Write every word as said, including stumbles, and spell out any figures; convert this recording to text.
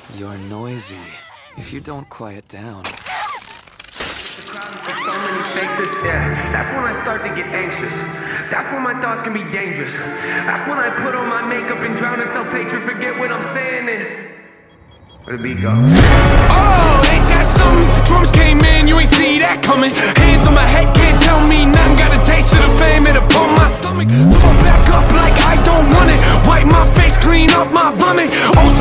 You're noisy. If you don't quiet down. The crowd is so many faces, yeah. That's when I start to get anxious. That's when my thoughts can be dangerous. That's when I put on my makeup and drown in self-hatred, forget what I'm saying, and where the beat go? Oh, ain't that something? Drums came in, you ain't see that coming. Hands on my head, can't tell me nothing. Got a taste of the fame, it'll pull my stomach. Throw back up like I don't want it. Wipe my face, clean up my vomit. Oh,